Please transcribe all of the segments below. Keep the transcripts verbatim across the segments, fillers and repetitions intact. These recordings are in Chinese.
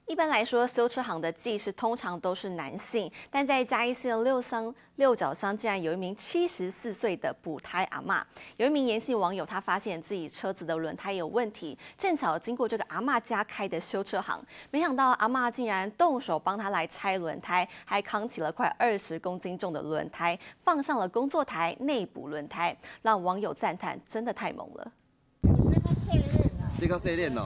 一般来说，修车行的技师通常都是男性，但在嘉义县六乡六角乡，竟然有一名七十四岁的补胎阿嬷。有一名延姓网友，他发现自己车子的轮胎有问题，正巧经过这个阿嬷家开的修车行，没想到阿嬷竟然动手帮他来拆轮胎，还扛起了快二十公斤重的轮胎，放上了工作台内补轮胎，让网友赞叹，真的太猛了。 这个训练哦。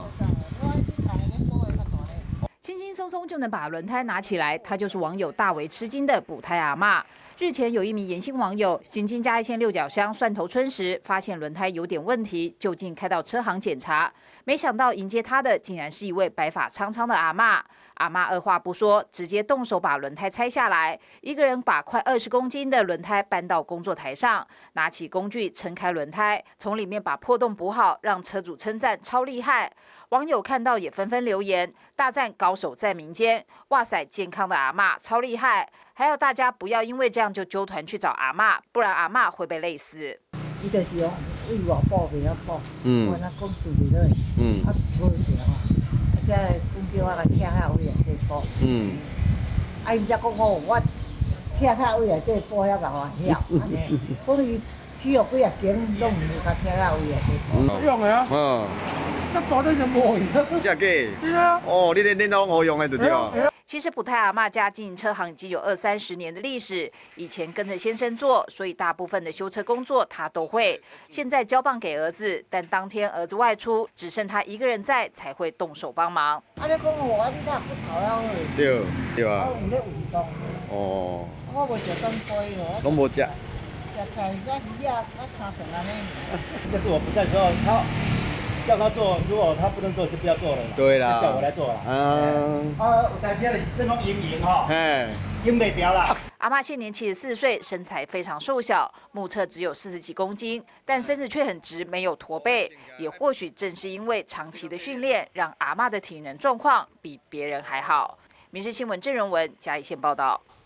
轻轻松松就能把轮胎拿起来，她就是网友大为吃惊的补胎阿嬷。日前有一名延姓网友行经嘉义县六角乡蒜头村时，发现轮胎有点问题，就近开到车行检查。没想到迎接他的竟然是一位白发苍苍的阿嬷。阿嬷二话不说，直接动手把轮胎拆下来，一个人把快二十公斤的轮胎搬到工作台上，拿起工具撑开轮胎，从里面把破洞补好，让车主称赞超厉害。网友看到也纷纷留言，大赞高手在民间，哇塞，健康的阿嬷超厉害！还要大家不要因为这样就揪团去找阿嬷，不然阿嬷会被累死。 伊就是讲为外补袂晓补， 嗯， 我那公司袂落，嗯，啊无着啊，啊只讲叫我来拆下位来去补，嗯，啊伊才讲哦，我拆下位来去补遐个我晓，安尼，讲伊去学几啊间，拢毋是甲拆下位来去补， 用的啊， 嗯。 这大都就无去。 真假？ 对啊。 哦，你连恁拢好用的就对了。 其实补胎阿嬷家经营车行已经有二三十年的历史，以前跟着先生做，所以大部分的修车工作他都会。现在交棒给儿子，但当天儿子外出，只剩他一个人在，才会动手帮忙。 啊，你讲我你看骨头了好。 对对啊。 我有咧运动。 哦。 我无食东西哦。 拢无食。 食菜甲鱼啊，甲三顿安尼。 就是我不在的时候，他。 叫他做，如果他不能做，就不要做了。 对啦， 叫我来做了。 嗯。 啊，有台车的这种赢赢哈， 嘿， 赢袂掉啦。 阿嬷现年七十四岁，身材非常瘦小，目测只有四十几公斤，但身子却很直，没有驼背。也或许正是因为长期的训练，让阿嬷的体能状况比别人还好。民视新闻郑荣文嘉义县报道。